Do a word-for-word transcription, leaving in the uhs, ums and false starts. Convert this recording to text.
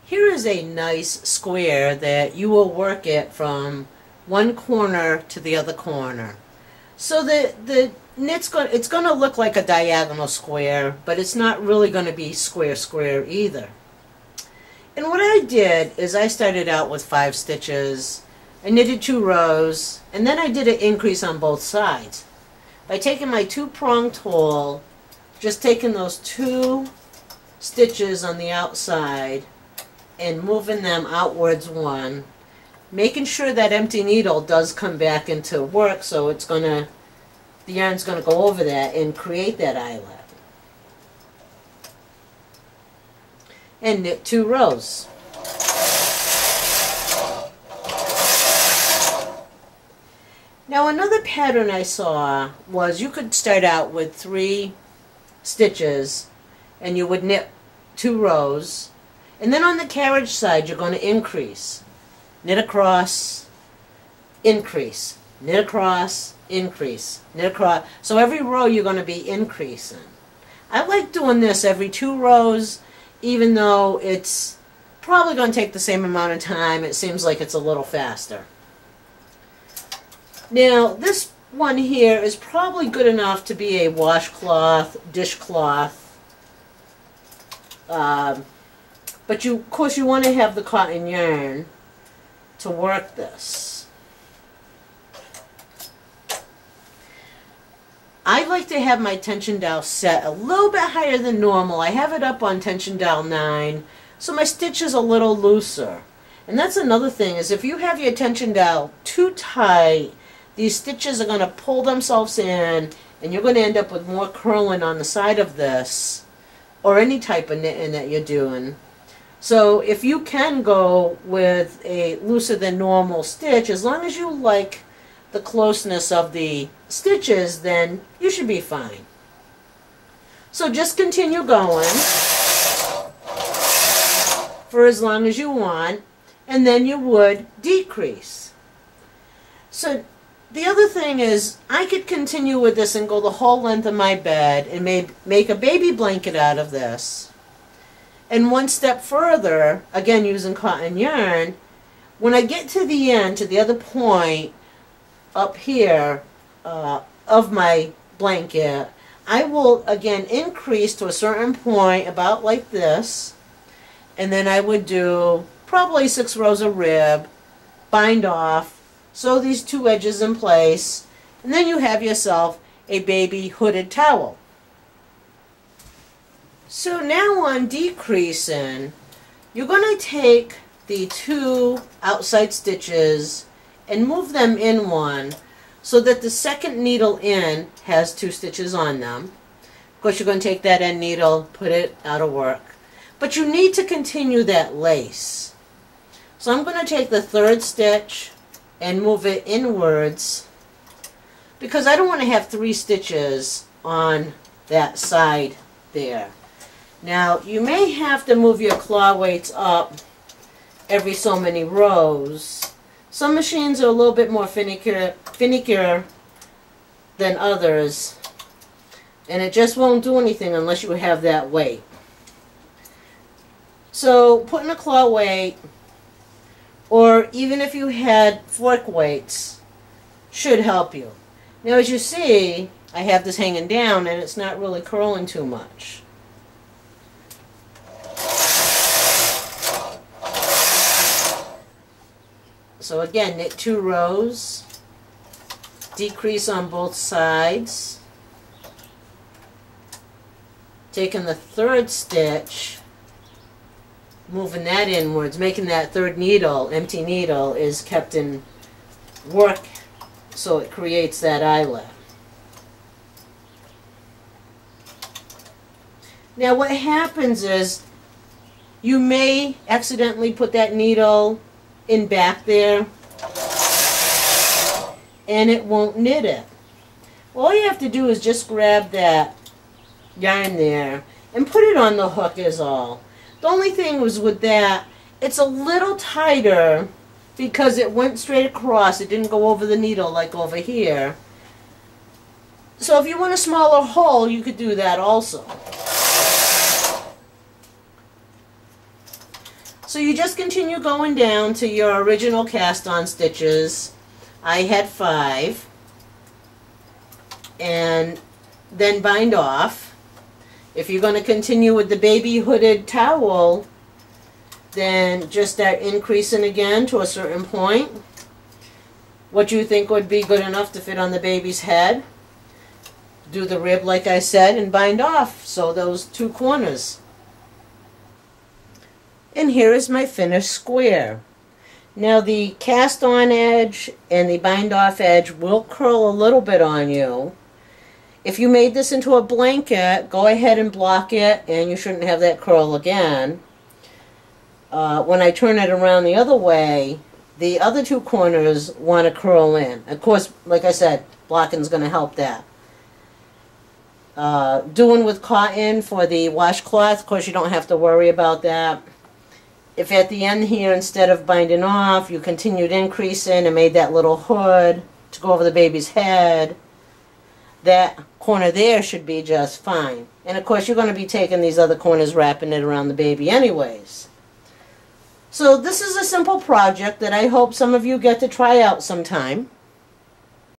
Here is a nice square that you will work it from one corner to the other corner. So the, the knit's going, it's going to look like a diagonal square, but it's not really going to be square square either. And what I did is I started out with five stitches, I knitted two rows, and then I did an increase on both sides. By taking my two-prong tool, just taking those two stitches on the outside and moving them outwards one, making sure that empty needle does come back into work, so it's gonna, the yarn's gonna go over that and create that eyelet. And knit two rows. Now another pattern I saw was you could start out with three stitches and you would knit two rows, and then on the carriage side you're going to increase. Knit across, increase, knit across, increase, knit across. So every row you're going to be increasing. I like doing this every two rows, even though it's probably going to take the same amount of time. It seems like it's a little faster. Now this one here is probably good enough to be a washcloth, dishcloth, um, but you, of course you want to have the cotton yarn to work this. I like to have my tension dial set a little bit higher than normal. I have it up on tension dial nine, so my stitch is a little looser. And that's another thing, is if you have your tension dial too tight, these stitches are going to pull themselves in, and you're going to end up with more curling on the side of this, or any type of knitting that you're doing. So if you can go with a looser than normal stitch, as long as you like the closeness of the stitches, then you should be fine. So just continue going for as long as you want, and then you would decrease. So the other thing is, I could continue with this and go the whole length of my bed and make, make a baby blanket out of this. And one step further, again using cotton yarn, when I get to the end, to the other point up here uh, of my blanket, I will again increase to a certain point, about like this, and then I would do probably six rows of rib, bind off, sew these two edges in place, and then you have yourself a baby hooded towel. So now on decreasing, you're going to take the two outside stitches and move them in one, so that the second needle in has two stitches on them. Of course, you're going to take that end needle, put it out of work. But you need to continue that lace. So I'm going to take the third stitch and move it inwards, because I don't want to have three stitches on that side there. Now you may have to move your claw weights up every so many rows. Some machines are a little bit more finickier, finickier than others, and it just won't do anything unless you have that weight. So putting a claw weight, or even if you had fork weights, should help you. Now as you see, I have this hanging down and it's not really curling too much. So again, knit two rows, decrease on both sides, taking the third stitch, moving that inwards, making that third needle, empty needle, is kept in work, so it creates that eyelet. Now what happens is, you may accidentally put that needle in back there and it won't knit it. All you have to do is just grab that yarn there and put it on the hook is all. The only thing was with that, it's a little tighter because it went straight across. It didn't go over the needle like over here. So if you want a smaller hole, you could do that also. So you just continue going down to your original cast-on stitches. I had five. And then bind off. If you're going to continue with the baby hooded towel, then just start increasing again to a certain point. What you think would be good enough to fit on the baby's head. Do the rib like I said and bind off. So those two corners. And here is my finished square. Now the cast on edge and the bind off edge will curl a little bit on you. If you made this into a blanket, go ahead and block it and you shouldn't have that curl again. Uh, when I turn it around the other way, the other two corners want to curl in. Of course, like I said, blocking is going to help that. Uh, doing with cotton for the washcloth, of course you don't have to worry about that. If at the end here, instead of binding off, you continued increasing and made that little hood to go over the baby's head, that corner there should be just fine. And of course you're going to be taking these other corners, wrapping it around the baby anyways. So this is a simple project that I hope some of you get to try out sometime.